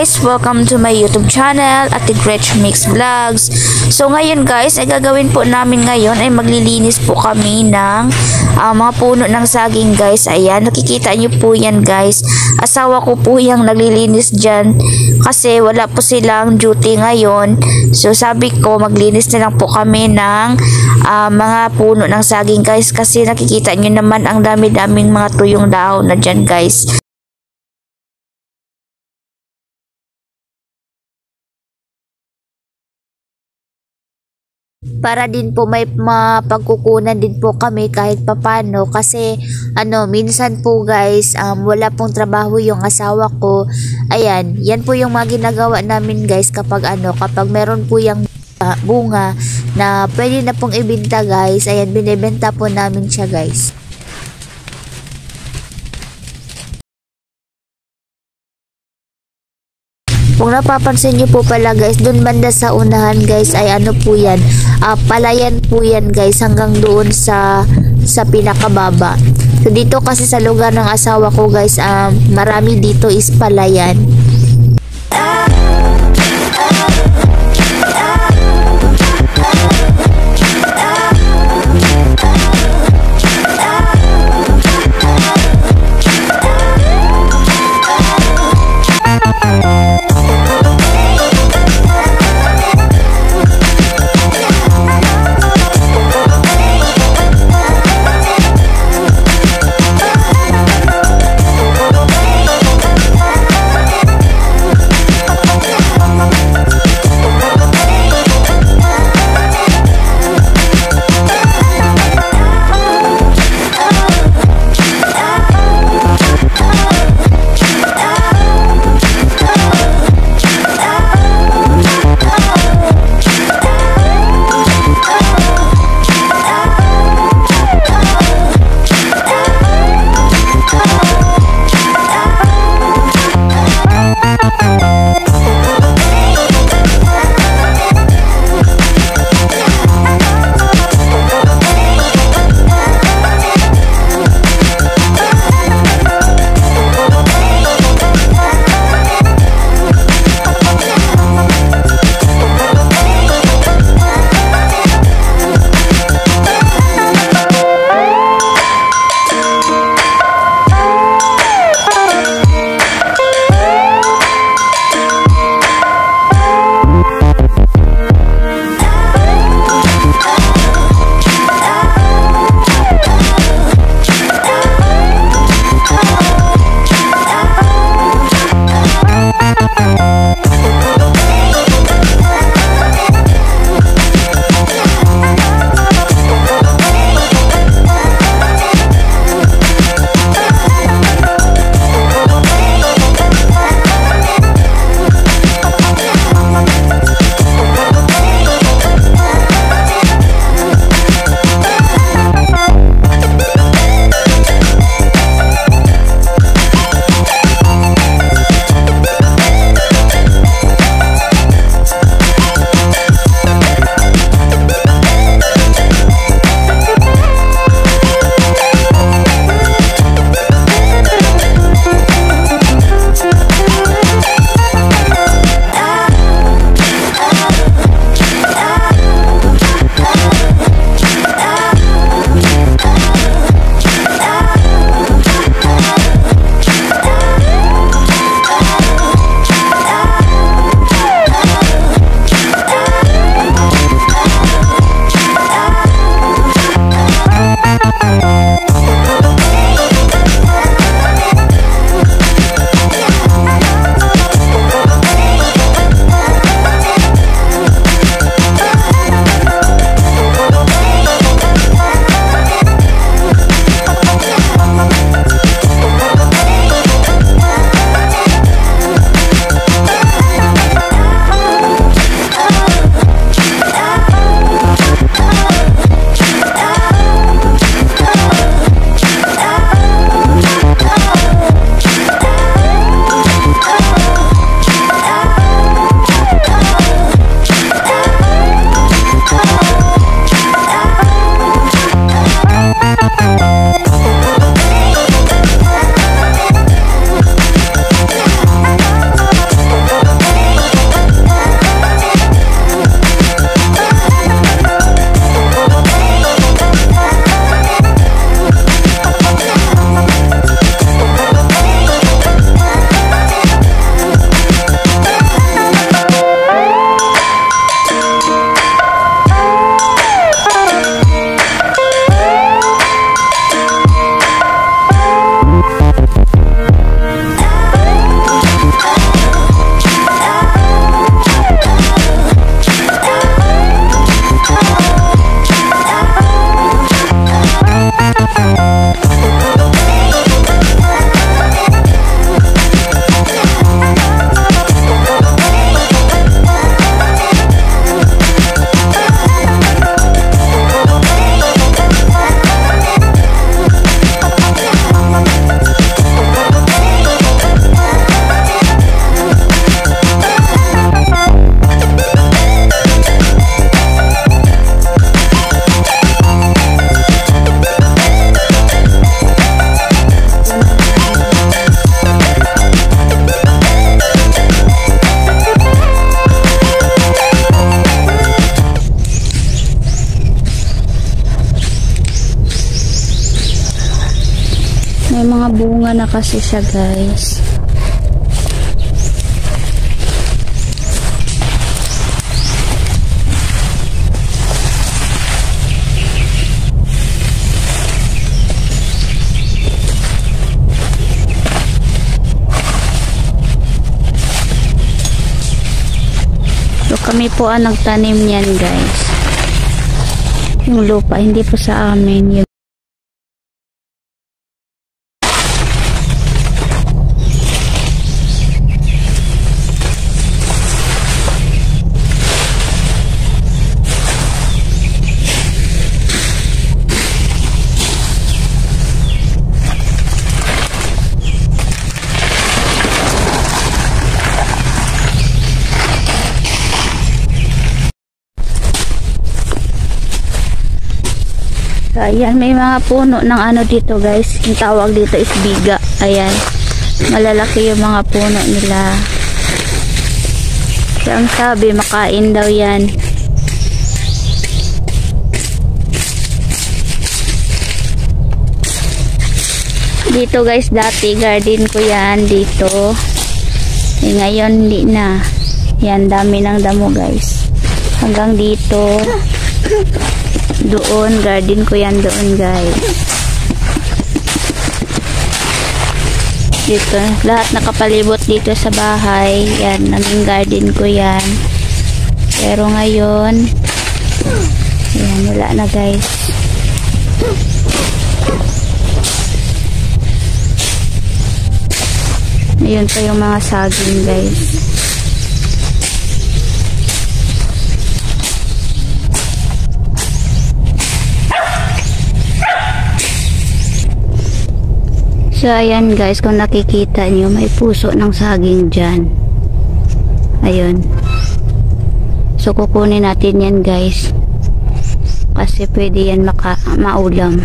guys! Welcome to my YouTube channel, Ate Gretch Mix Vlogs. So ngayon guys, ay gagawin po namin ngayon ay maglilinis po kami ng mga puno ng saging guys. Ayan, nakikita nyo po yan guys. Asawa ko po yung naglilinis dyan kasi wala po silang duty ngayon. So sabi ko maglinis na lang po kami ng mga puno ng saging guys kasi nakikita nyo naman ang dami-daming mga tuyong dahon na dyan guys. Para din po may mapagkukunan din po kami kahit papano kasi minsan po guys wala pong trabaho yung asawa ko. Ayan, yan po yung mga ginagawa namin guys kapag kapag meron po yung bunga na pwede na pong ibenta guys. Ayan, binibenta po namin siya guys. Kung napapansin nyo po pala guys, dun banda sa unahan guys ay po yan, palayan po yan guys hanggang doon sa pinakababa. So dito kasi sa lugar ng asawa ko guys, marami dito is palayan. May mga bunga na kasi siya, guys. So kami po ang nagtanim niyan, guys. Yung lupa, hindi po sa amin. Yung so, ayan, may mga puno ng ano dito, guys. Yung tawag dito is biga. Ayan. Malalaki yung mga puno nila. So, ang sabi, makain daw yan. Dito, guys, dati garden ko yan dito. Eh, ngayon, hindi na. Yan, dami ng damo, guys. Hanggang dito. Doon, garden ko yan doon, guys. Dito, lahat nakapalibot dito sa bahay. Yan, naming garden ko yan. Pero ngayon, yan, wala na, guys. Ayun pa yung mga saging, guys. So, ayan, guys, kung nakikita nyo, may puso ng saging dyan. Ayun. So, kukunin natin yan, guys. Kasi pwede yan maulam.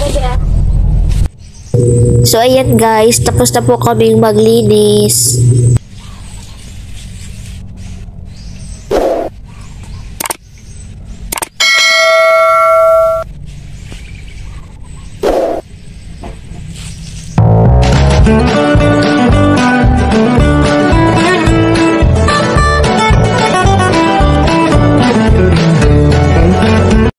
So, ayan, guys, tapos na po kaming maglinis.